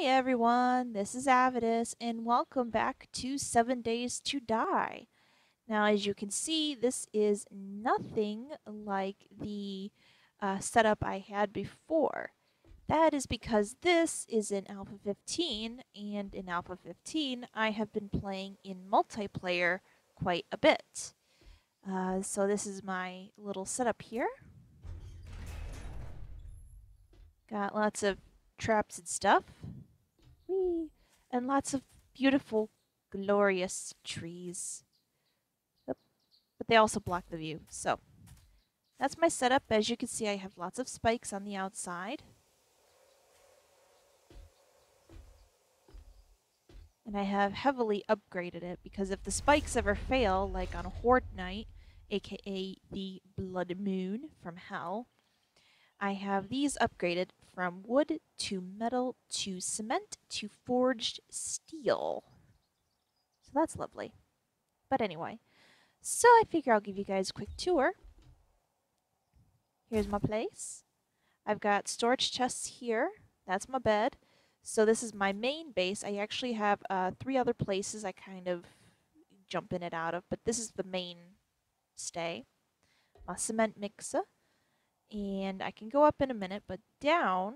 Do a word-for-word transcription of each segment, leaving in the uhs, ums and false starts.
Hi everyone, this is Avidus and welcome back to seven Days to Die. Now as you can see, this is nothing like the uh, setup I had before. That is because this is in Alpha fifteen, and in Alpha fifteen I have been playing in multiplayer quite a bit. Uh, so this is my little setup here. Got lots of traps and stuff. Whee! And lots of beautiful, glorious trees. Oop, but they also block the view. So that's my setup. As you can see, I have lots of spikes on the outside. And I have heavily upgraded it because if the spikes ever fail, like on a Horde Night, aka the Blood Moon from Hell, I have these upgraded from wood to metal to cement to forged steel. So that's lovely. But anyway, so I figure I'll give you guys a quick tour. Here's my place. I've got storage chests here. That's my bed. So this is my main base. I actually have uh, three other places I kind of jump in and out of, but this is the main stay. My cement mixer. And I can go up in a minute, but down,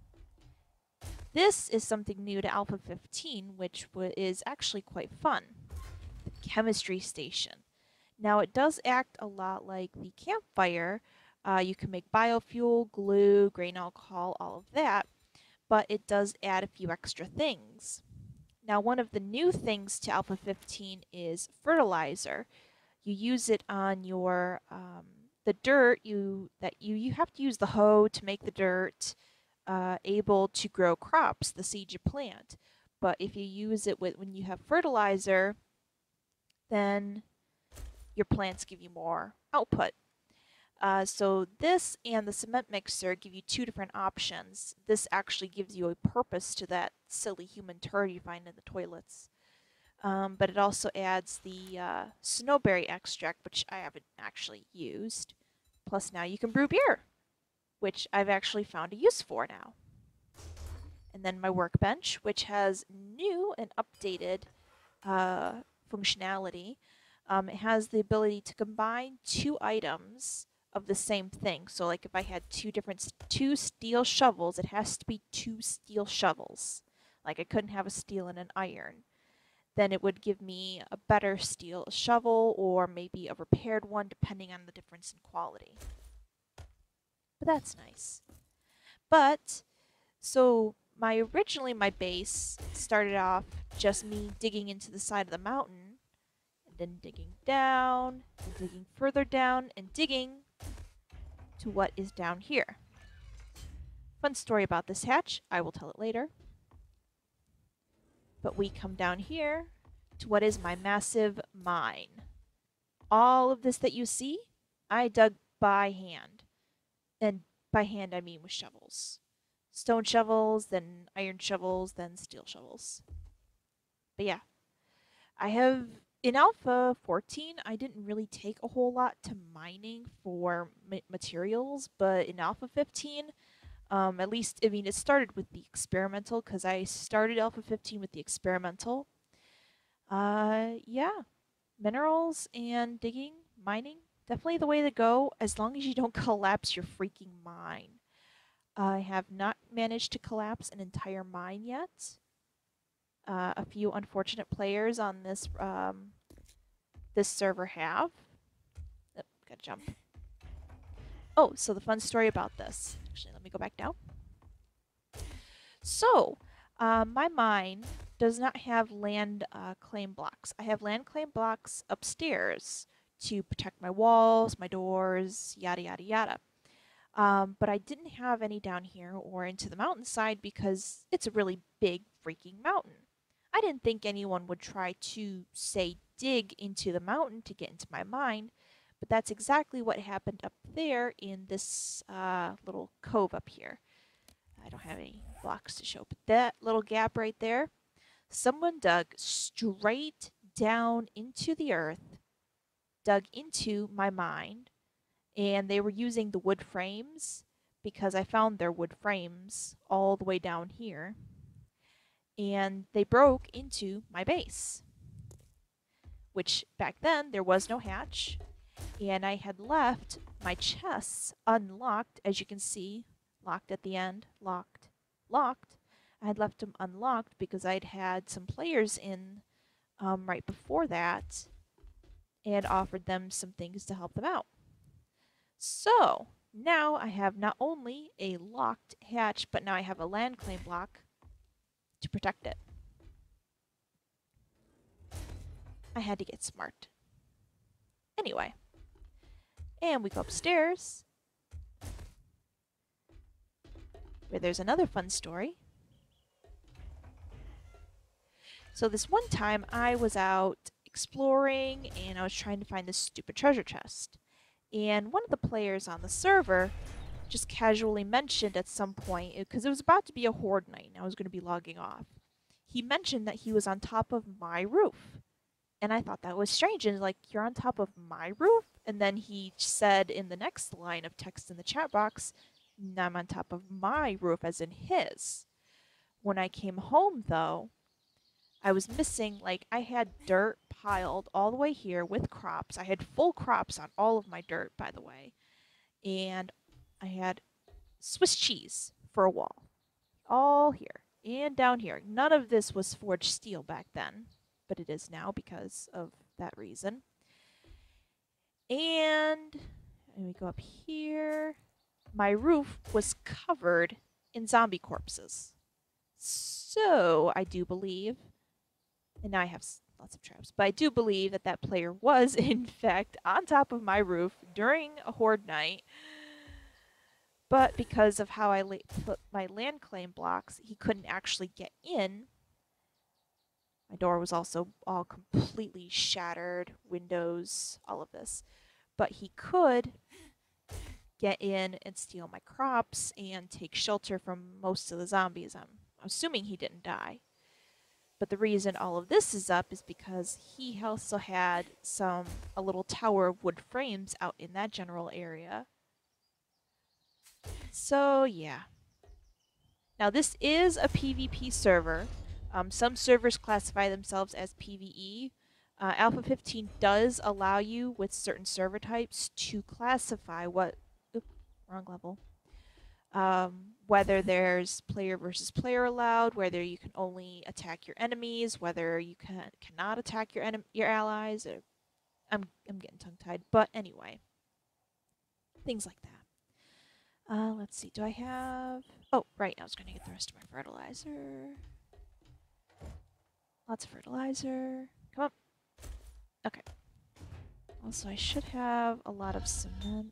this is something new to Alpha fifteen, which is actually quite fun. The chemistry station. Now it does act a lot like the campfire. Uh, you can make biofuel, glue, grain alcohol, all of that, but it does add a few extra things. Now one of the new things to Alpha fifteen is fertilizer. You use it on your um, the dirt you that you you have to use the hoe to make the dirt uh, able to grow crops, the seed you plant. But if you use it with when you have fertilizer, then your plants give you more output. Uh, so this and the cement mixer give you two different options. This actually gives you a purpose to that silly human turd you find in the toilets. Um, but it also adds the uh, snowberry extract, which I haven't actually used. Plus now you can brew beer, which I've actually found a use for now. And then my workbench, which has new and updated uh, functionality. Um, it has the ability to combine two items of the same thing. So like if I had two different, two steel shovels, it has to be two steel shovels. Like I couldn't have a steel and an iron. Then it would give me a better steel shovel or maybe a repaired one depending on the difference in quality. But that's nice. But, so my originally my base started off just me digging into the side of the mountain and then digging down and digging further down and digging to what is down here. Fun story about this hatch, I will tell it later. But we come down here to what is my massive mine. All of this that you see, I dug by hand. And by hand I mean with shovels. Stone shovels, then iron shovels, then steel shovels. But yeah, I have, in Alpha fourteen, I didn't really take a whole lot to mining for ma materials, but in Alpha fifteen, um, at least, I mean, it started with the experimental, because I started Alpha fifteen with the experimental. Uh, yeah, minerals and digging, mining, definitely the way to go, as long as you don't collapse your freaking mine. I have not managed to collapse an entire mine yet. Uh, a few unfortunate players on this um, this server have. Oh, gotta jump. Oh, so the fun story about this. Actually, let me go back down. So, uh, my mine does not have land uh, claim blocks. I have land claim blocks upstairs to protect my walls, my doors, yada yada yada. Um, but I didn't have any down here or into the mountainside because it's a really big freaking mountain. I didn't think anyone would try to, say, dig into the mountain to get into my mine, but that's exactly what happened up there in this uh, little cove up here. I don't have any blocks to show, but that little gap right there, someone dug straight down into the earth, dug into my mine, and they were using the wood frames because I found their wood frames all the way down here. and they broke into my base, which back then there was no hatch, and I had left my chests unlocked, as you can see, locked at the end, locked, locked. I had left them unlocked because I'd had some players in um, right before that and offered them some things to help them out. So now I have not only a locked hatch, but now I have a land claim block to protect it. I had to get smart. Anyway, and we go upstairs, where there's another fun story. So this one time I was out exploring and I was trying to find this stupid treasure chest. And one of the players on the server just casually mentioned at some point, because it was about to be a horde night and I was going to be logging off, he mentioned that he was on top of my roof. And I thought that was strange. And like, you're on top of my roof? And then he said in the next line of text in the chat box, I'm on top of my roof, as in his. When I came home, though, I was missing, like, I had dirt piled all the way here with crops. I had full crops on all of my dirt, by the way. And I had Swiss cheese for a wall. All here and down here. None of this was forged steel back then, but it is now because of that reason. And, and we go up here. My roof was covered in zombie corpses. So, I do believe, and now I have lots of traps, but I do believe that that player was, in fact, on top of my roof during a horde night. But because of how I put my land claim blocks, he couldn't actually get in. My door was also all completely shattered, windows, all of this. But he could get in and steal my crops and take shelter from most of the zombies. I'm assuming he didn't die. But the reason all of this is up is because he also had some a little tower of wood frames out in that general area. So yeah. Now this is a PvP server. Um, some servers classify themselves as PvE. Uh, Alpha fifteen does allow you with certain server types to classify what... Oops, wrong level. Um, whether there's player versus player allowed, whether you can only attack your enemies, whether you can cannot attack your enem your allies. Or, I'm I'm getting tongue-tied, but anyway, things like that. Uh, let's see. Do I have? Oh, right. I was going to get the rest of my fertilizer. Lots of fertilizer. Come on. Okay. Also, I should have a lot of cement.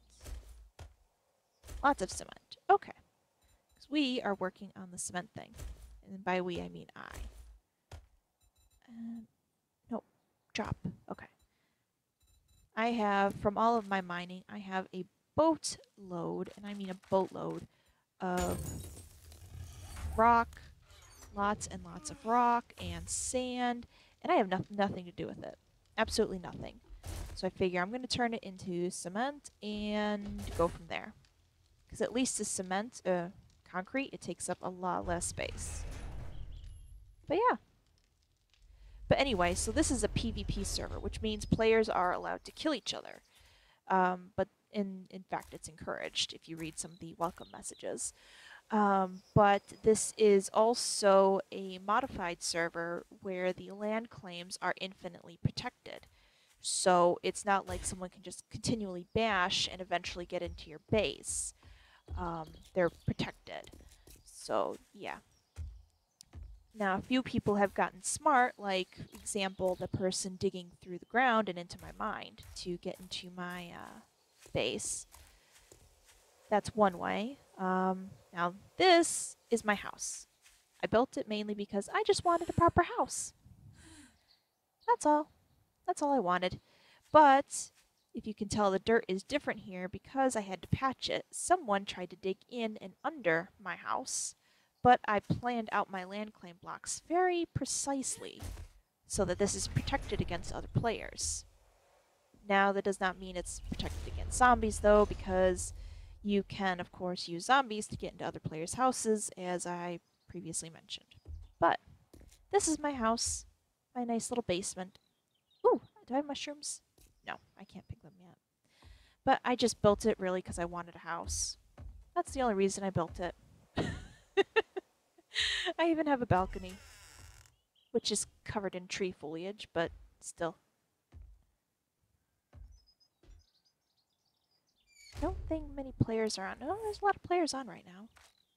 Lots of cement. Okay. Because we are working on the cement thing. And by we, I mean I. And, nope. Drop. Okay. I have, from all of my mining, I have a boatload, and I mean a boatload, of rock. Lots and lots of rock and sand. And I have no nothing to do with it. Absolutely nothing. So I figure I'm going to turn it into cement and go from there. Because at least the cement, uh, concrete, it takes up a lot less space. But yeah. But anyway, so this is a PvP server, which means players are allowed to kill each other. Um, but in, in fact, it's encouraged if you read some of the welcome messages. Um, but this is also a modified server where the land claims are infinitely protected. So it's not like someone can just continually bash and eventually get into your base. Um, they're protected. So, yeah. Now, a few people have gotten smart, like, example, the person digging through the ground and into my mine to get into my uh, base. That's one way. Um, now, this is my house. I built it mainly because I just wanted a proper house. That's all. That's all I wanted. But if you can tell, the dirt is different here because I had to patch it. Someone tried to dig in and under my house, but I planned out my land claim blocks very precisely so that this is protected against other players. Now, that does not mean it's protected against zombies, though, because you can, of course, use zombies to get into other players' houses, as I previously mentioned. But This is my house. My nice little basement. Ooh, do I have mushrooms? No, I can't pick them yet. But I just built it really because I wanted a house. That's the only reason I built it. I even have a balcony, which is covered in tree foliage, but still. I don't think many players are on. No, there's a lot of players on right now.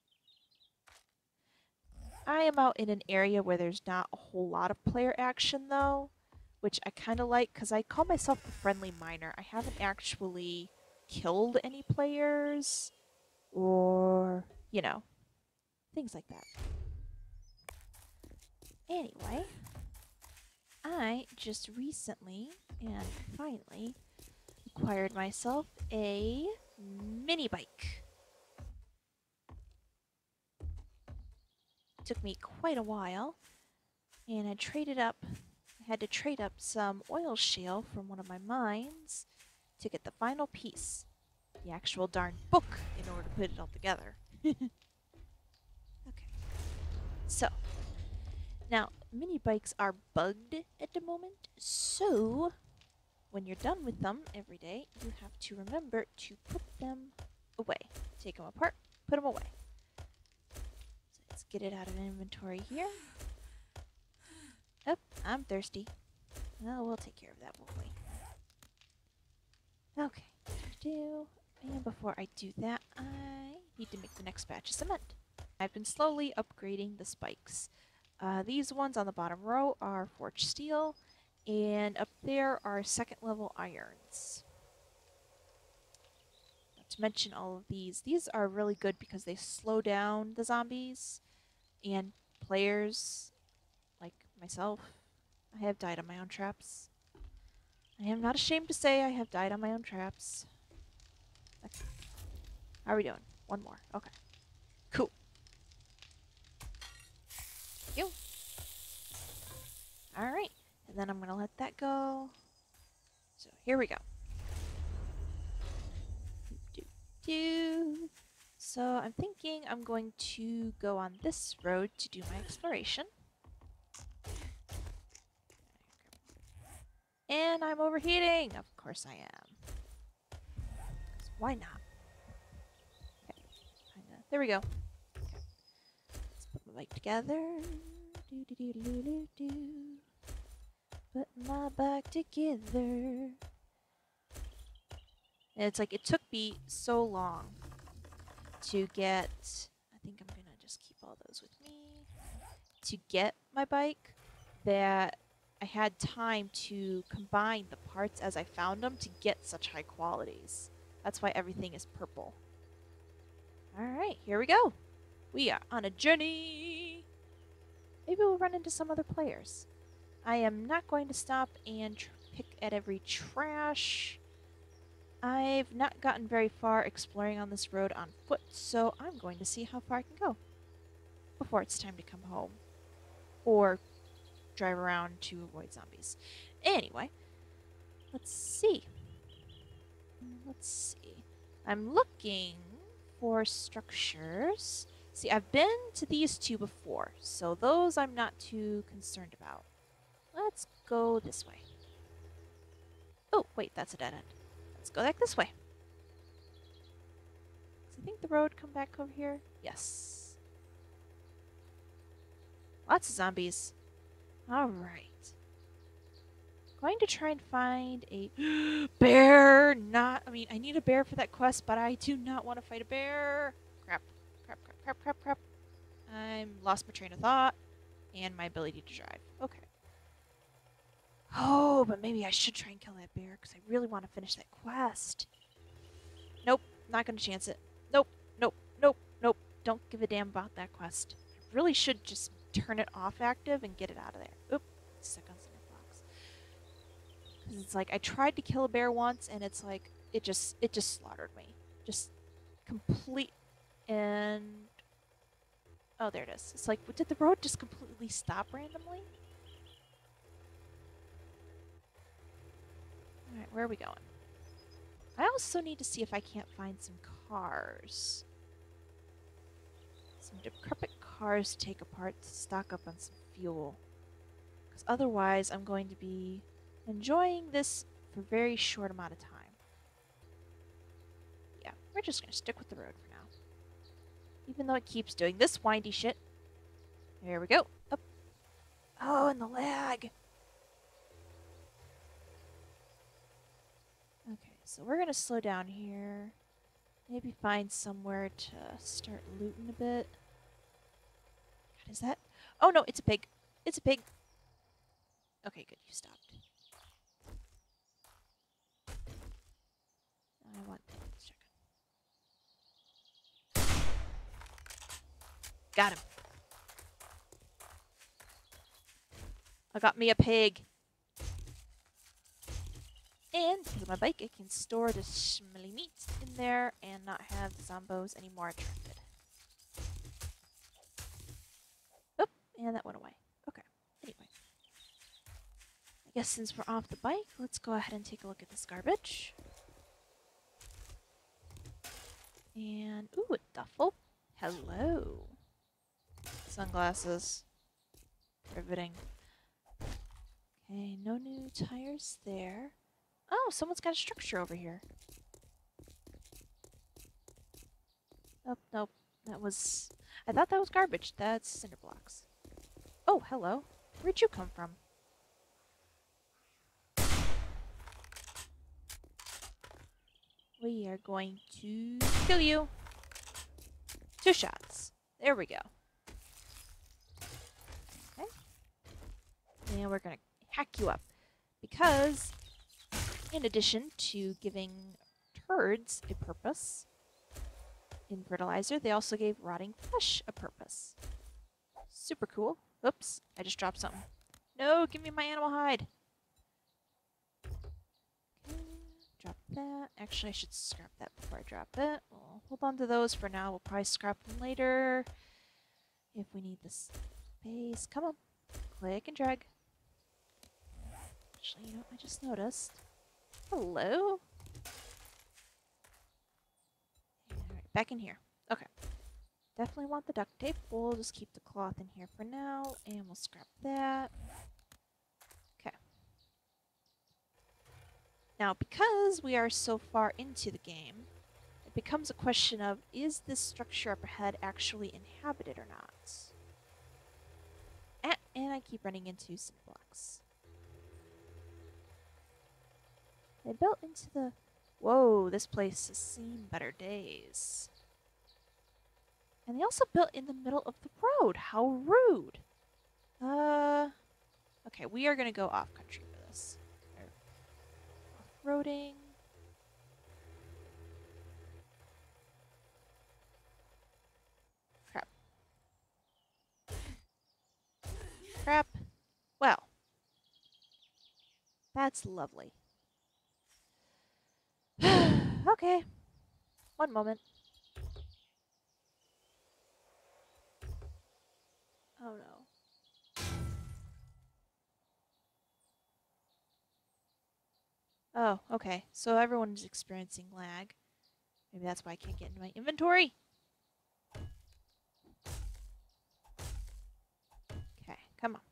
I am out in an area where there's not a whole lot of player action, though, which I kind of like because I call myself the friendly miner. I haven't actually killed any players or, you know, things like that. Anyway, I just recently and finally acquired myself a mini bike. It took me quite a while, and I traded up, I had to trade up some oil shale from one of my mines to get the final piece, the actual darn book, in order to put it all together. Okay. So, now, mini bikes are bugged at the moment, so when you're done with them every day, you have to remember to put them away. Take them apart, put them away. So let's get it out of inventory here. Oh, I'm thirsty. Well, we'll take care of that, won't we? Okay. Do. And before I do that, I need to make the next batch of cement. I've been slowly upgrading the spikes. Uh, these ones on the bottom row are forged steel, and up there are second level irons. Not to mention all of these. These are really good because they slow down the zombies and players like myself. I have died on my own traps. I am not ashamed to say I have died on my own traps. Okay. How are we doing? One more. Okay. Cool. Thank you. Alright. And then I'm going to let that go. So here we go. Do, do. So I'm thinking I'm going to go on this road to do my exploration. And I'm overheating! Of course I am. Why not? Okay. Kinda. There we go. Okay. Let's put my bike together. Do, do, do, do, do, do. Put my bike together. And it's like, it took me so long to get... I think I'm gonna just keep all those with me. To get my bike that I had time to combine the parts as I found them to get such high qualities. That's why everything is purple. Alright, here we go. We are on a journey. Maybe we'll run into some other players. I am not going to stop and tr pick at every trash. I've not gotten very far exploring on this road on foot, so I'm going to see how far I can go before it's time to come home. Or drive around to avoid zombies. Anyway, let's see. Let's see. I'm looking for structures. See, I've been to these two before, so those I'm not too concerned about. Let's go this way. Oh, wait, that's a dead end. Let's go back this way. Does I think the road come back over here? Yes. Lots of zombies. Alright. Going to try and find a bear. Not, I mean, I need a bear for that quest, but I do not want to fight a bear. Crap, crap, crap, crap, crap, crap. I'm lost my train of thought and my ability to drive. Okay. Oh, but maybe I should try and kill that bear because I really want to finish that quest. Nope, not going to chance it. Nope, nope, nope, nope. Don't give a damn about that quest. I really should just turn it off active and get it out of there. Oop, stuck on some blocks. Because it's like I tried to kill a bear once and it's like it just it just slaughtered me. Just complete and oh, there it is. It's like, did the road just completely stop randomly? Alright, where are we going? I also need to see if I can't find some cars. Some decrepit cars to take apart to stock up on some fuel. Because otherwise, I'm going to be enjoying this for a very short amount of time. Yeah, we're just going to stick with the road for now. Even though it keeps doing this windy shit. There we go. Up. Oh, and the lag. Okay, so we're going to slow down here. Maybe find somewhere to start looting a bit. God, is that? Oh no, it's a pig. It's a pig. Okay, good. You stopped. I want that chicken. Got him. I got me a pig. And because of my bike, I can store the smelly meat in there and not have the zombos anymore attracted. Oop, and that went away. Okay, anyway. I guess since we're off the bike, let's go ahead and take a look at this garbage. And, ooh, a duffel. Hello. Sunglasses. Riveting. Okay, no new tires there. Oh, someone's got a structure over here. Nope, nope. That was... I thought that was garbage. That's cinder blocks. Oh, hello. Where'd you come from? We are going to kill you. Two shots. There we go. Okay. And we're going to hack you up. Because... in addition to giving turds a purpose in fertilizer, they also gave rotting flesh a purpose. Super cool. Oops, I just dropped something. No, give me my animal hide. Okay, drop that. Actually, I should scrap that before I drop it. We'll hold on to those for now. We'll probably scrap them later if we need the space. Come on. Click and drag. Actually, you know, I just noticed. Hello? Alright, back in here. Okay. Definitely want the duct tape. We'll just keep the cloth in here for now, and we'll scrap that. Okay. Now, because we are so far into the game, it becomes a question of, is this structure up ahead actually inhabited or not? Ah, and I keep running into some blocks. They built into the... Whoa, this place has seen better days. And they also built in the middle of the road. How rude. Uh, okay, we are going to go off-country for this. Off-roading. Crap. Crap. Well. That's lovely. Okay. One moment. Oh no. Oh, okay. So everyone's experiencing lag. Maybe that's why I can't get into my inventory. Okay, come on.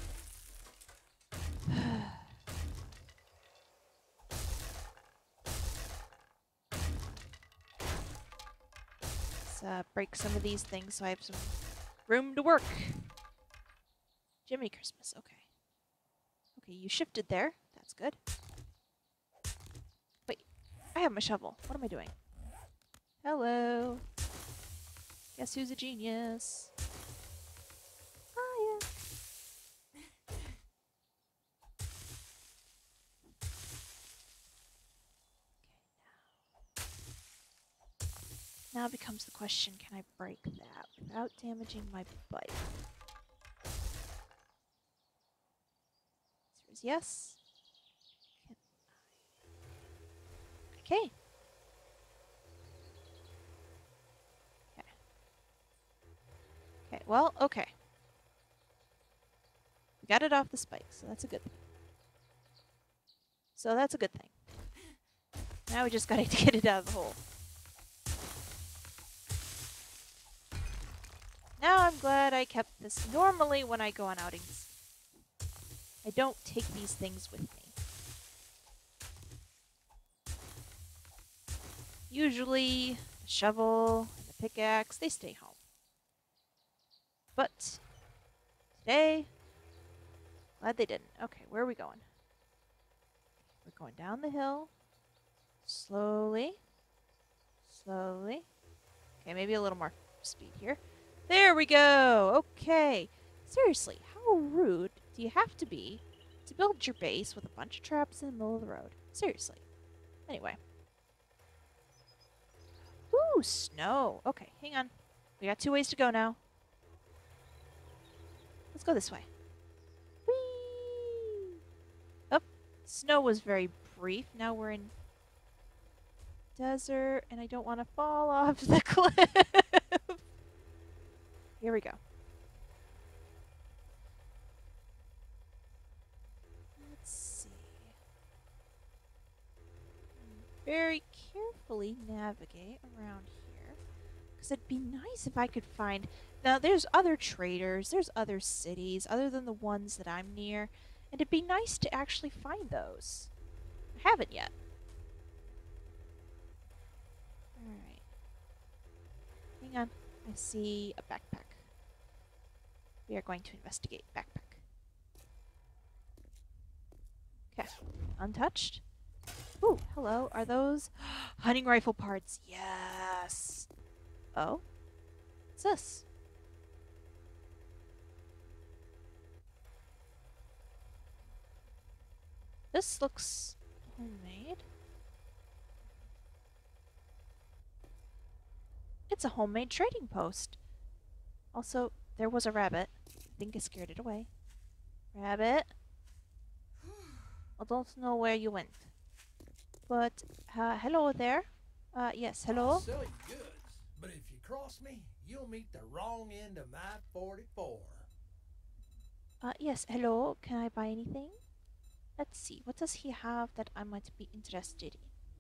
Let's uh, break some of these things so I have some room to work. Jimmy Christmas, okay. Okay, you shifted there. That's good. Wait, I have my shovel. What am I doing? Hello. Guess who's a genius? Oh, yeah. Now becomes the question, can I break that without damaging my bike? Answer is yes. Can I? Okay. Okay. Okay, well, okay. We got it off the spike, so that's a good thing. So that's a good thing. Now we just gotta get it out of the hole. Now I'm glad I kept this. Normally when I go on outings, I don't take these things with me. Usually, a shovel and a pickaxe, they stay home. But today, glad they didn't. Okay, where are we going? We're going down the hill. Slowly. Slowly. Okay, maybe a little more speed here. There we go! Okay. Seriously, how rude do you have to be to build your base with a bunch of traps in the middle of the road? Seriously. Anyway. Ooh, snow. Okay, hang on. We got two ways to go now. Let's go this way. Whee! Oh, snow was very brief. Now we're in desert, and I don't want to fall off the cliff. Here we go. Let's see. Very carefully navigate around here, because it'd be nice if I could find... Now, there's other traders, there's other cities, other than the ones that I'm near, and it'd be nice to actually find those. I haven't yet. Alright. Hang on. I see a backpack. We are going to investigate backpack. Okay. Untouched. Ooh, hello. Are those hunting rifle parts? Yes. Oh? What's this? This looks homemade. It's a homemade trading post. Also, there was a rabbit. I think I scared it away. Rabbit. I don't know where you went. But, uh, hello there. Uh, yes, hello? I'll sell you goods, but if you cross me, you'll meet the wrong end of my forty-four. Uh, yes, hello. Can I buy anything? Let's see. What does he have that I might be interested in?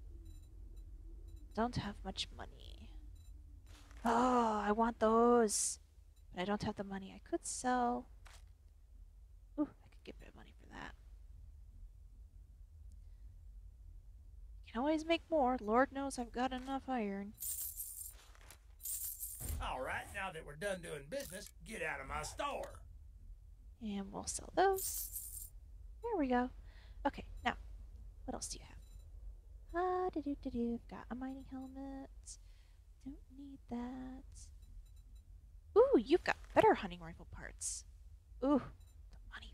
Don't have much money. Oh, I want those. But I don't have the money. I could sell. Ooh, I could get a bit of money for that. Can always make more. Lord knows I've got enough iron. Alright, now that we're done doing business, get out of my store. And we'll sell those. There we go. Okay, now, what else do you have? Ah, do do do do. Got a mining helmet. Don't need that. Ooh, you've got better hunting rifle parts. Ooh, the money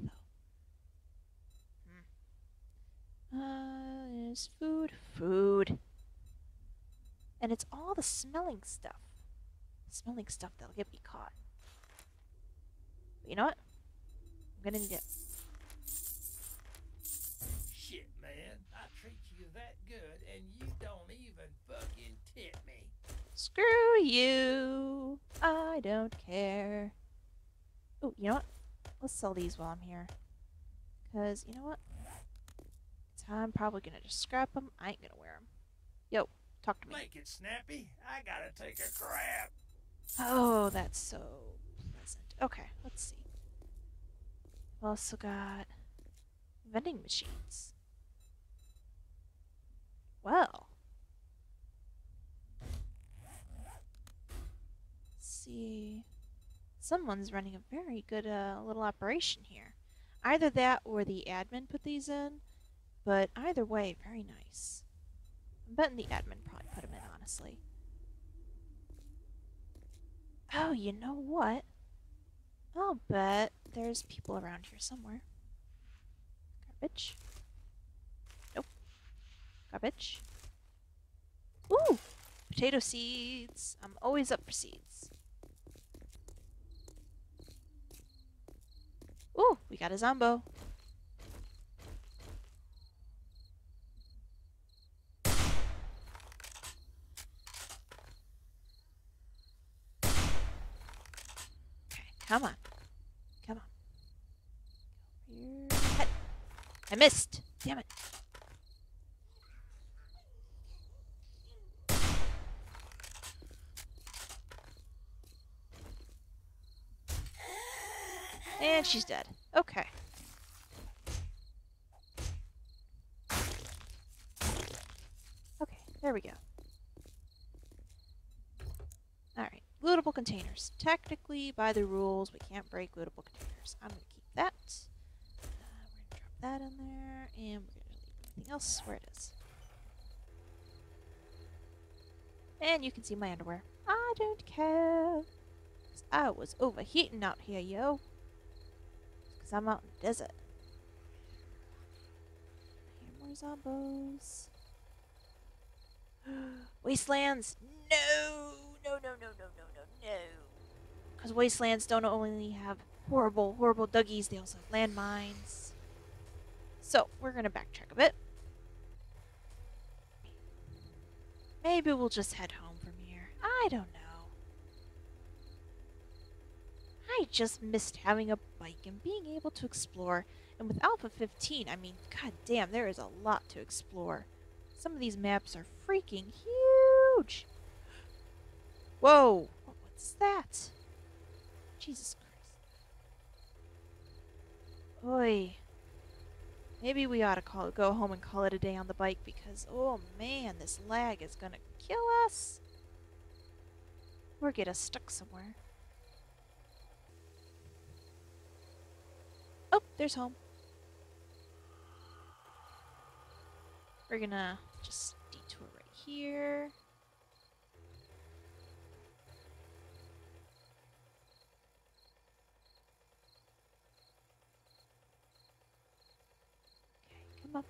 though. Hmm. Uh, is food, food, and it's all the smelling stuff. Smelling stuff that'll get me caught. But you know what? I'm gonna need it. Shit, man. I treat you that good, and you don't even fucking tip me. Screw you. I don't care. Oh, you know what? Let's sell these while I'm here. Because, you know what? I'm probably gonna just scrap them. I ain't gonna wear them. Yo, talk to me. Make it snappy. I gotta take a crap. Oh, that's so pleasant. Okay, let's see. We've also got vending machines. Well. Let's see. Someone's running a very good uh, little operation here. Either that or the admin put these in, but either way, very nice. I'm betting the admin probably put them in, honestly. Oh, you know what? I'll bet there's people around here somewhere. Garbage. Nope. Garbage. Ooh! Potato seeds. I'm always up for seeds. Ooh, we got a Zombo. Okay, come on. Come on. Your head. I missed. Damn it. And she's dead. Okay. Okay, there we go. Alright, lootable containers. Technically, by the rules, we can't break lootable containers. I'm going to keep that. Uh, we're going to drop that in there, and we're going to leave everything else where it is. And you can see my underwear. I don't care. 'Cause I was overheating out here, yo. Because I'm out in the desert. Here more zombos. Wastelands! No! No, no, no, no, no, no, no. Because wastelands don't only have horrible, horrible Dougies, they also have landmines. So, we're going to backtrack a bit. Maybe we'll just head home from here. I don't know. I just missed having a bike and being able to explore. And with Alpha fifteen, I mean, god damn, there is a lot to explore. Some of these maps are freaking huge. Whoa! What's that? Jesus Christ. Oi. Maybe we ought to call, go home and call it a day on the bike because, oh man, this lag is gonna kill us. Or get us stuck somewhere. Oh, there's home. We're gonna just detour right here. Okay, come on.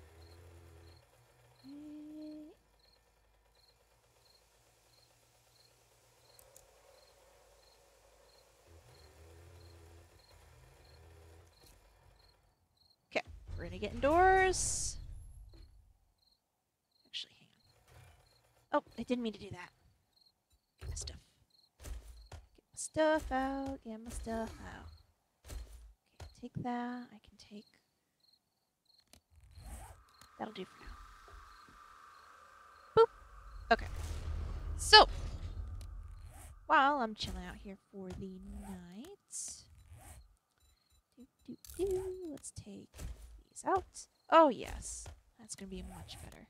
Okay, we're gonna get indoors. Actually, hang on. Oh, I didn't mean to do that. Get my stuff. Get my stuff out. Get my stuff out. Okay, take that. I can take. That'll do for now. Boop. Okay. So, while I'm chilling out here for the night, do, do, do, let's take these out. Oh, yes. That's going to be much better.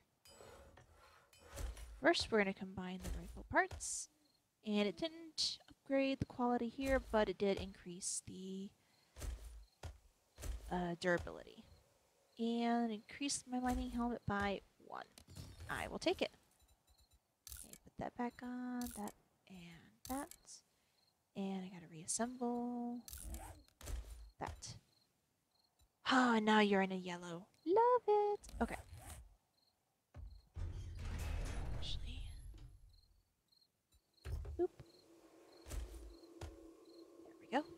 First, we're going to combine the rifle parts. And it didn't upgrade the quality here, but it did increase the uh, durability. And increased my mining helmet by one. I will take it. Okay, put that back on, that and that. And I gotta reassemble that. Ah, oh, now you're in a yellow. Love it. Okay. Actually. Boop. There we go.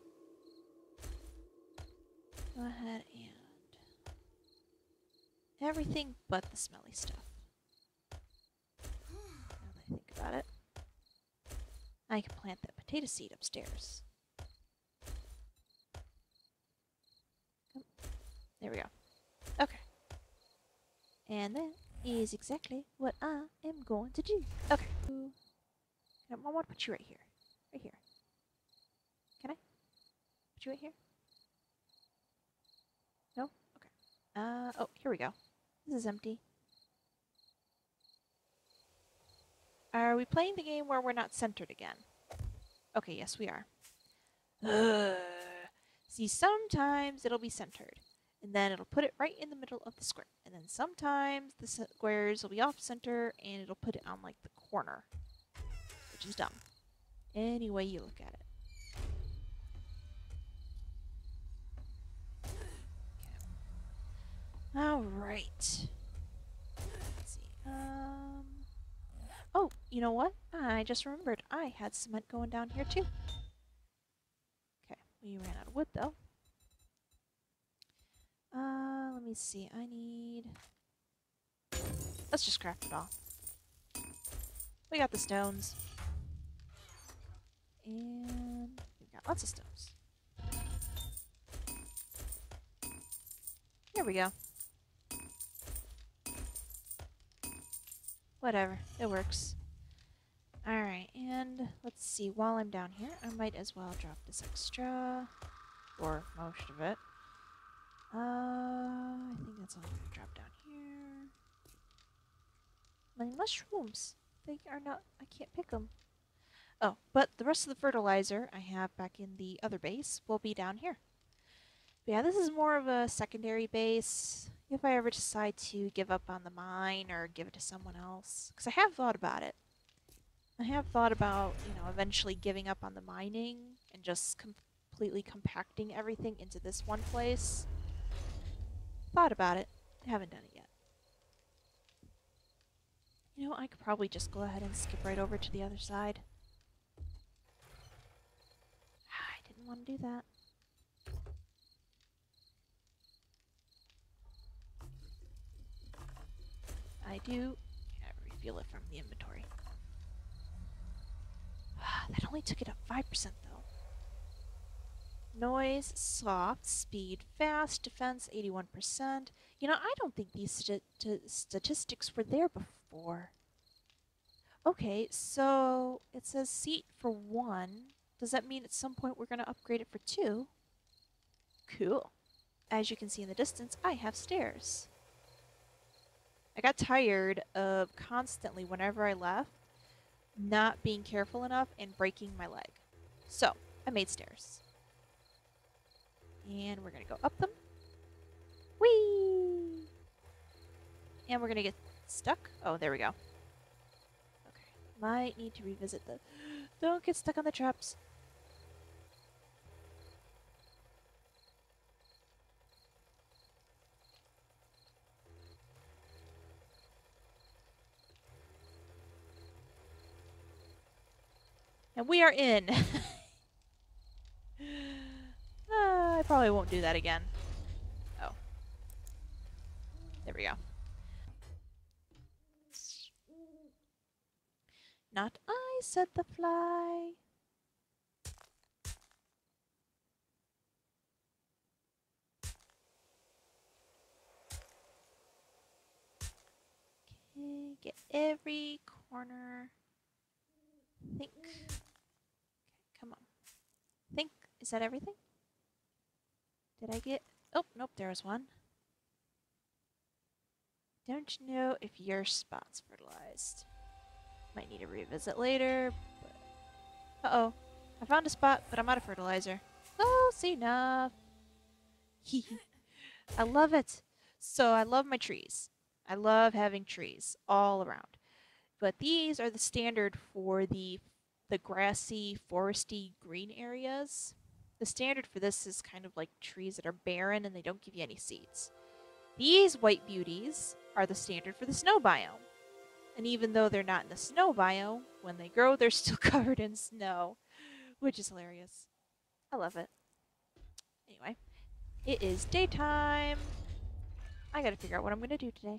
Go ahead and everything but the smelly stuff. Now that I think about it. I can plant that potato seed upstairs. There we go. Okay. And that is exactly what I am going to do. Okay. I want to put you right here. Right here. Can I? Put you right here? No? Okay. Uh, oh, here we go. This is empty. Are we playing the game where we're not centered again? Okay, yes we are. Ugh. See, sometimes it'll be centered. And then it'll put it right in the middle of the square. And then sometimes the squares will be off center and it'll put it on like the corner. Which is dumb. Any way you look at it. Okay. Alright. Let's see. Um Oh, you know what? I just remembered I had cement going down here too. Okay, we ran out of wood though. Uh, let me see. I need... Let's just craft it all. We got the stones. And we got lots of stones. There we go. Whatever, it works. Alright, and let's see, while I'm down here, I might as well drop this extra for most of it. Uh, I think that's all I'm gonna drop down here. My mushrooms. They are not. I can't pick them. Oh, but the rest of the fertilizer I have back in the other base will be down here. But yeah, this is more of a secondary base. If I ever decide to give up on the mine or give it to someone else, because I have thought about it. I have thought about, you know, eventually giving up on the mining and just completely compacting everything into this one place. Thought about it. I haven't done it yet. You know, I could probably just go ahead and skip right over to the other side. I didn't want to do that. I do yeah, reveal it from the inventory. That only took it up five percent though. Noise, soft, speed, fast, defense, eighty-one percent. You know, I don't think these st statistics were there before. Okay, so it says seat for one. Does that mean at some point we're going to upgrade it for two? Cool. As you can see in the distance, I have stairs. I got tired of constantly, whenever I left, not being careful enough and breaking my leg. So, I made stairs. And we're going to go up them. Whee! And we're going to get stuck. Oh, there we go. Okay. Might need to revisit the... Don't get stuck on the traps. And we are in. uh, I probably won't do that again. Oh. There we go. Not I, said the fly. Okay, get every corner. Think. Okay, come on. Think. Is that everything? Did I get... Oh, nope, there's one. Don't you know if your spot's fertilized? Might need to revisit later, but... Uh-oh. I found a spot, but I'm out of fertilizer. Close enough. I love it. So I love my trees. I love having trees all around. But these are the standard for the the grassy, foresty, green areas. The standard for this is kind of like trees that are barren and they don't give you any seeds. These white beauties are the standard for the snow biome. And even though they're not in the snow biome, when they grow, they're still covered in snow, which is hilarious. I love it. Anyway, it is daytime. I gotta figure out what I'm gonna do today.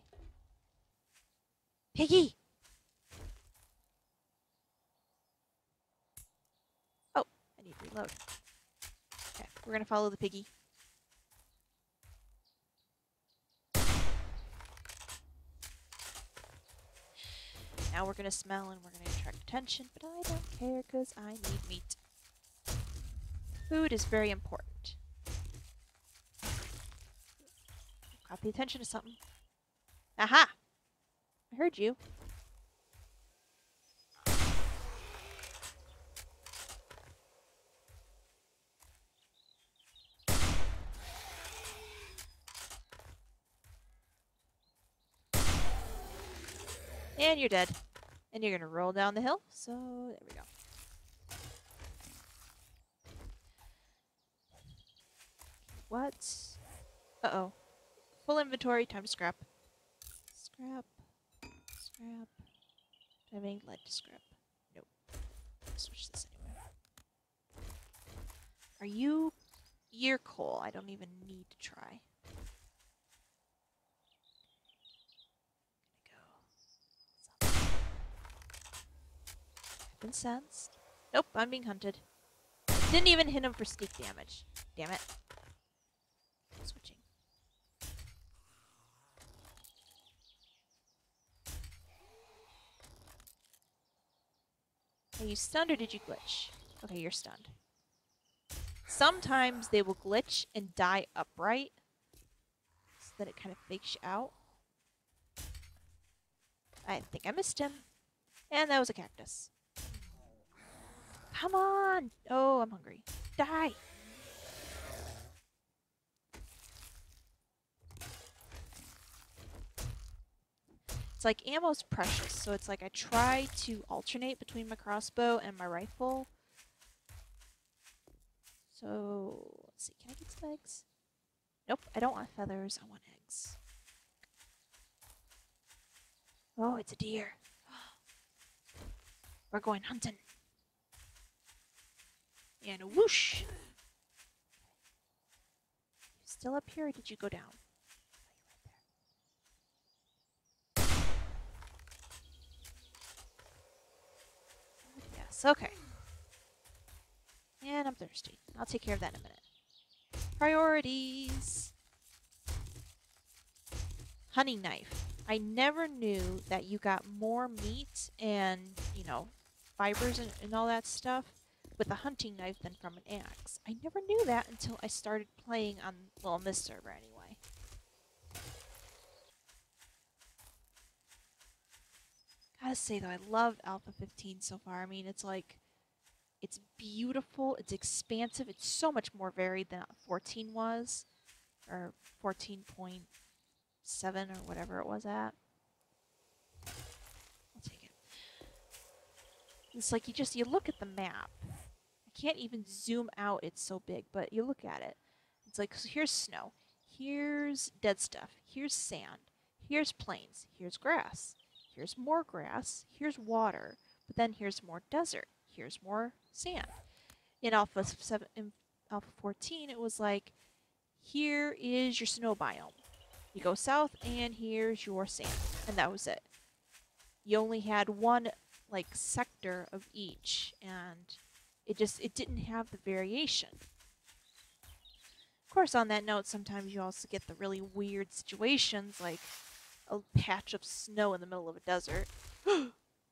Piggy! Oh, I need to reload. Okay, we're gonna follow the piggy. Now we're gonna smell and we're gonna attract attention, but I don't care because I need meat. Food is very important. Caught the attention of something. Aha! I heard you. And you're dead. And you're gonna roll down the hill, so there we go. What? Uh-oh. Full inventory, time to scrap. Scrap. Scrap. Do I have any lead to scrap? Nope. Switch this anyway. Are you... You're coal. I don't even need to try. Gonna go. I've been sensed. Nope, I'm being hunted. I didn't even hit him for sneak damage. Damn it. Switching. Are you stunned or did you glitch? Okay, you're stunned. Sometimes they will glitch and die upright, so that it kind of fakes you out. I think I missed him. And that was a cactus. Come on! Oh, I'm hungry. Die! It's like ammo's precious, so it's like I try to alternate between my crossbow and my rifle. So, let's see, can I get some eggs? Nope, I don't want feathers, I want eggs. Oh, it's a deer. We're going hunting. And whoosh! You still up here, or did you go down? Oh, you're right there. Yes, okay. And I'm thirsty. I'll take care of that in a minute. Priorities. Hunting knife. I never knew that you got more meat and, you know, fibers and, and all that stuff with a hunting knife than from an axe. I never knew that until I started playing on, well, on this server anyway. Gotta say though, I love Alpha fifteen so far. I mean, it's like, it's beautiful, it's expansive, it's so much more varied than fourteen was, or fourteen point seven or whatever it was at. I'll take it. It's like you just, you look at the map. I can't even zoom out, it's so big, but you look at it. It's like, so here's snow, here's dead stuff, here's sand, here's plains, here's grass, here's more grass, here's water, but then here's more desert, here's more sand. In Alpha seven, in Alpha fourteen, it was like, here is your snow biome. You go south, and here's your sand, and that was it. You only had one, like, sector of each, and it just, it didn't have the variation. Of course, on that note, sometimes you also get the really weird situations, like a patch of snow in the middle of a desert. I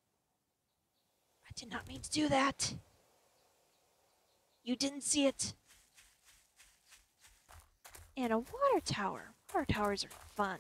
did not mean to do that. You didn't see it. And a water tower. Water towers are fun.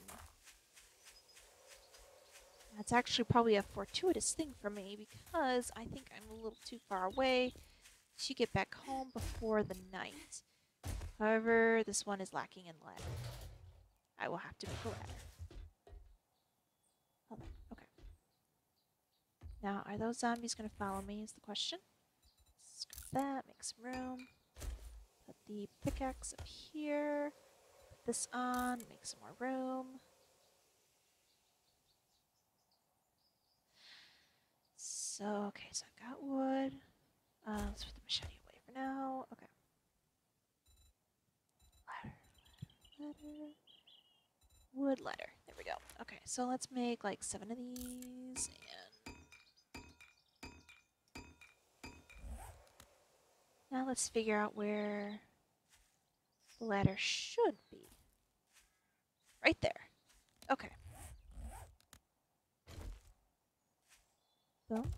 That's actually probably a fortuitous thing for me because I think I'm a little too far away to get back home before the night. However, this one is lacking in lead. I will have to make a ladder. Hold on. Okay. Now, are those zombies going to follow me is the question. Scrap that, make some room. Put the pickaxe up here. Put this on, make some more room. So, okay, so I've got wood. Uh, let's put the machete away for now. Okay. Ladder, ladder, ladder. Wood ladder. There we go. Okay, so let's make like seven of these and now let's figure out where the ladder should be. Right there. Okay. Boom.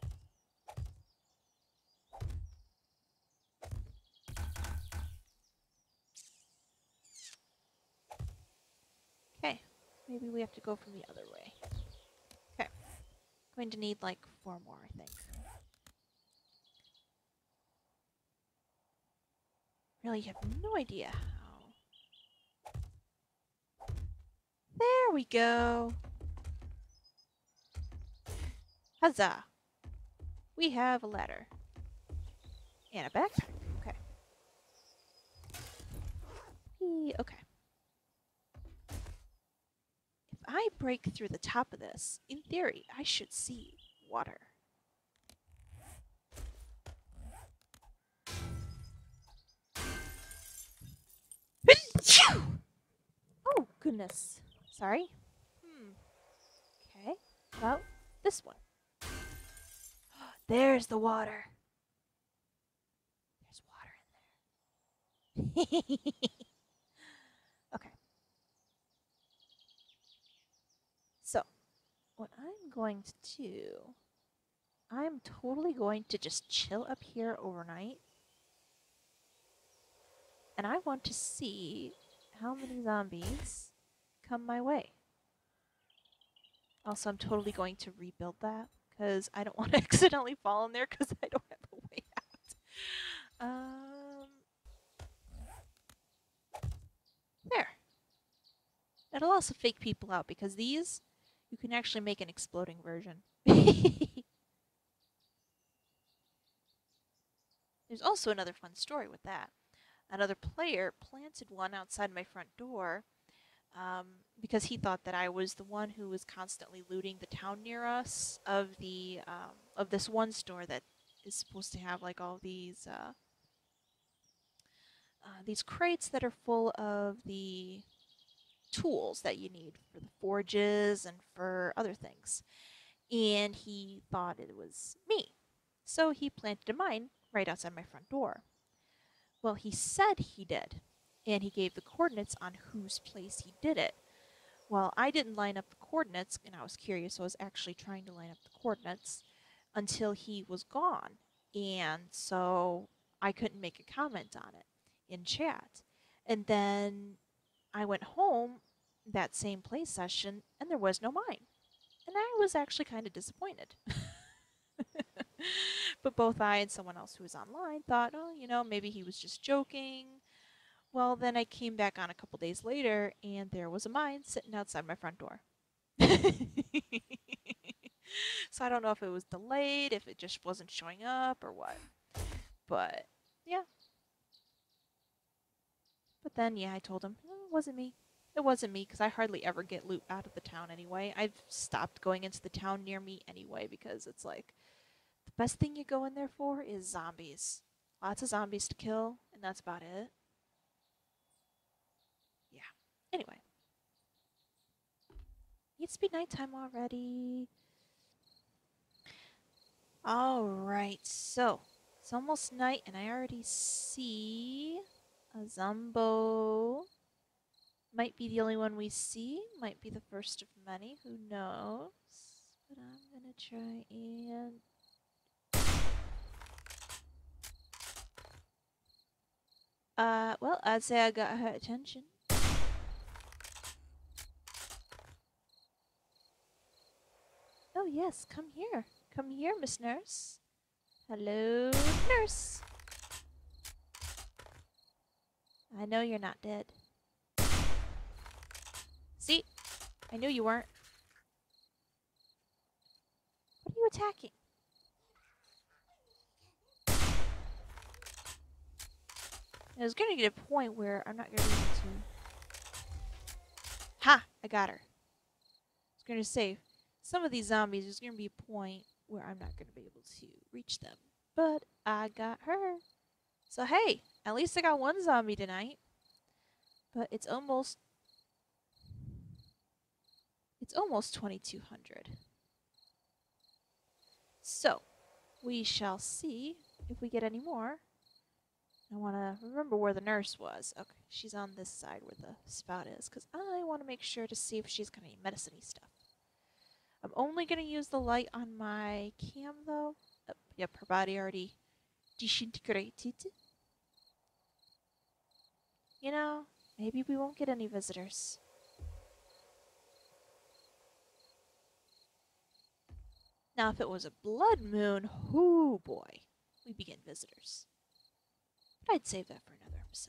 Okay. Maybe we have to go from the other way. Okay. Going to need like four more, I think. Really have no idea how. There we go. Huzzah! We have a ladder. And a backpack. Okay. Eee, okay. If I break through the top of this, in theory, I should see water. Oh, goodness. Sorry. Hmm. Okay. Well, this one. There's the water. There's water in there. Okay. So, what I'm going to do, I'm totally going to just chill up here overnight. and I want to see how many zombies come my way. Also, I'm totally going to rebuild that because I don't want to accidentally fall in there because I don't have a way out. Um, there. It'll also fake people out because these, you can actually make an exploding version. There's also another fun story with that. Another player planted one outside my front door um, because he thought that I was the one who was constantly looting the town near us of the um, of this one store that is supposed to have like all these uh, uh, these crates that are full of the tools that you need for the forges and for other things. And he thought it was me. So he planted a mine right outside my front door. Well, he said he did, and he gave the coordinates on whose place he did it. Well, I didn't line up the coordinates, and I was curious, so I was actually trying to line up the coordinates until he was gone. And so I couldn't make a comment on it in chat. And then I went home that same play session, and there was no mine. And I was actually kind of disappointed. But both I and someone else who was online thought, oh, you know, maybe he was just joking. Well, then I came back on a couple days later, and there was a mine sitting outside my front door. So I don't know if it was delayed, if it just wasn't showing up, or what. But, yeah. But then, yeah, I told him, oh, it wasn't me. It wasn't me, because I hardly ever get loot out of the town anyway. I've stopped going into the town near me anyway, because it's like, the best thing you go in there for is zombies. Lots of zombies to kill, and that's about it. Yeah. Anyway. Needs to be nighttime already. Alright, so it's almost night and I already see a Zombo. Might be the only one we see, might be the first of many, who knows. But I'm gonna try and... Uh, well, I'd say I got her attention. Oh yes, come here. Come here, Miss Nurse. Hello, Nurse. I know you're not dead. See? I knew you weren't. What are you attacking? I was gonna get a point where I'm not gonna be able to... Ha! I got her. I was gonna say, some of these zombies, there's gonna be a point where I'm not gonna be able to reach them. But I got her. So hey, at least I got one zombie tonight. But it's almost... It's almost twenty-two hundred. So, we shall see if we get any more. I want to remember where the nurse was. Okay, she's on this side where the spout is, because I want to make sure to see if she's got any medicine-y stuff. I'm only going to use the light on my cam, though. Oh, yep, her body already disintegrated. You know, maybe we won't get any visitors. Now, if it was a blood moon, oh boy, we'd be getting visitors. But I'd save that for another episode.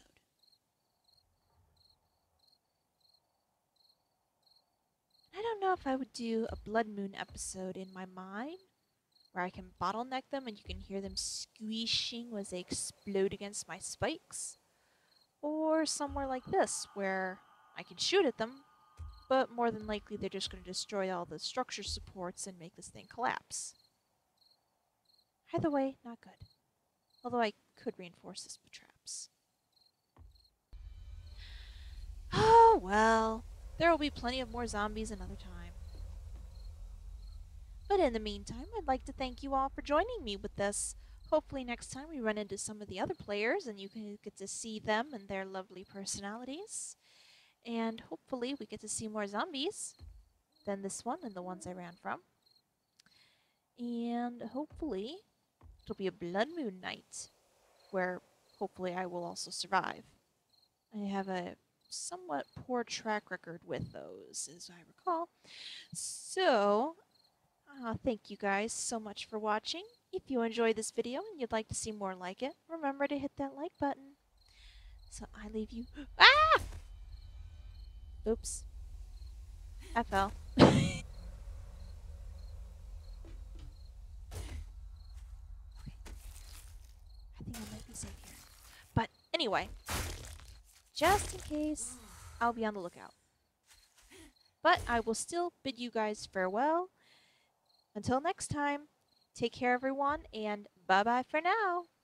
I don't know if I would do a blood moon episode in my mine, where I can bottleneck them and you can hear them squishing as they explode against my spikes. Or somewhere like this, where I can shoot at them, but more than likely they're just going to destroy all the structure supports and make this thing collapse. Either way, not good. Although I could reinforce this with traps. Oh well, there will be plenty of more zombies another time. But in the meantime, I'd like to thank you all for joining me with this. Hopefully next time we run into some of the other players and you can get to see them and their lovely personalities. And hopefully we get to see more zombies than this one and the ones I ran from. And hopefully it'll be a blood moon night where hopefully I will also survive. I have a somewhat poor track record with those, as I recall. So, uh, thank you guys so much for watching. If you enjoyed this video and you'd like to see more like it, remember to hit that like button. So I leave you. Ah! Oops. I fell. I think I might be safe here. But anyway, just in case, I'll be on the lookout. But I will still bid you guys farewell. Until next time, take care everyone, and bye-bye for now.